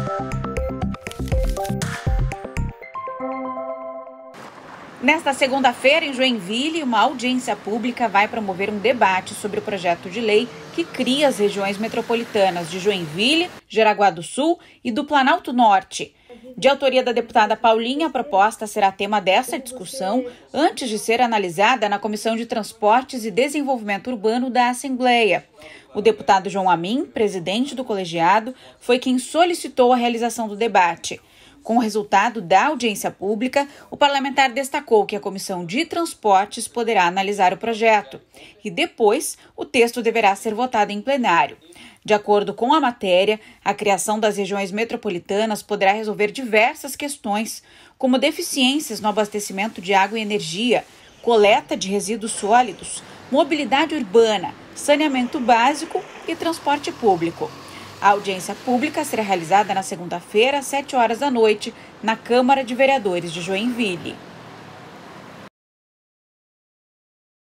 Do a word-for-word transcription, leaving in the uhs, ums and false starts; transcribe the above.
Nesta segunda-feira, em Joinville, uma audiência pública vai promover um debate sobre o projeto de lei que cria as regiões metropolitanas de Joinville, Jaraguá do Sul e do Planalto Norte. De autoria da deputada Paulinha, a proposta será tema dessa discussão antes de ser analisada na Comissão de Transportes e Desenvolvimento Urbano da Assembleia. O deputado João Amin, presidente do colegiado, foi quem solicitou a realização do debate. Com o resultado da audiência pública, o parlamentar destacou que a Comissão de Transportes poderá analisar o projeto e depois o texto deverá ser votado em plenário. De acordo com a matéria, a criação das regiões metropolitanas poderá resolver diversas questões, como deficiências no abastecimento de água e energia, coleta de resíduos sólidos, mobilidade urbana, saneamento básico e transporte público. A audiência pública será realizada na segunda-feira, às sete horas da noite, na Câmara de Vereadores de Joinville.